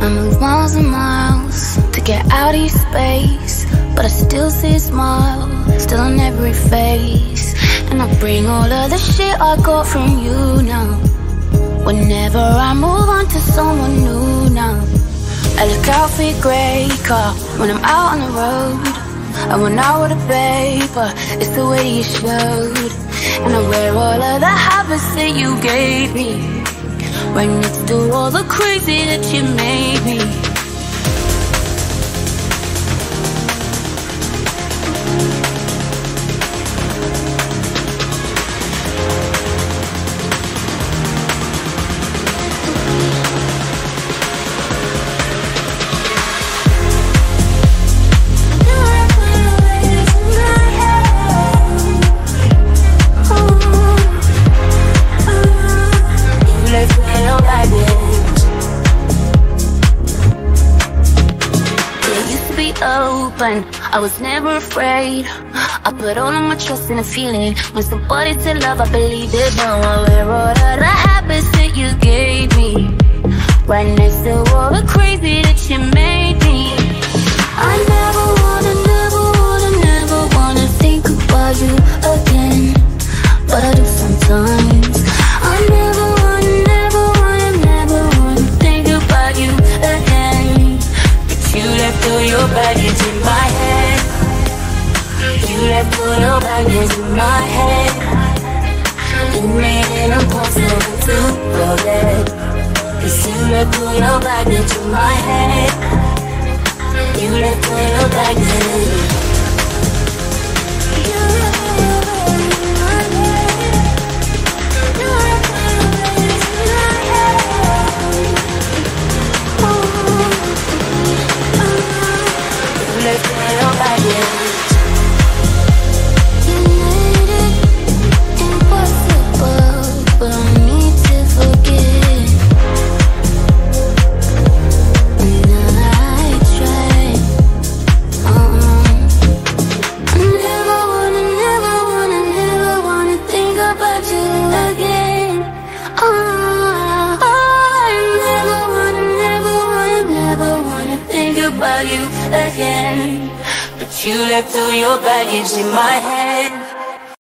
I move miles and miles to get out of your space, but I still see a smile, still on every face. And I bring all of the shit I got from you now. Whenever I move on to someone new now, I look out for your grey car when I'm out on the road. I went out with a paper, it's the way you showed. And I wear all of the habits that you gave me, right next to all the crazy that you made me. Open, I was never afraid. I put all of my trust in a feeling. When somebody said love, I believed it. Now I wear all of the habits that you gave me, right next to all the crazy that you made me. I never wanna think about you again, but I do sometimes. I never wanna think about you again. You left all your baggage in my head. You left all your baggage in my head. You made it impossible to forget. 'Cause you left all your baggage in my head. You left all your baggage. About you again, but you left all your baggage in my head.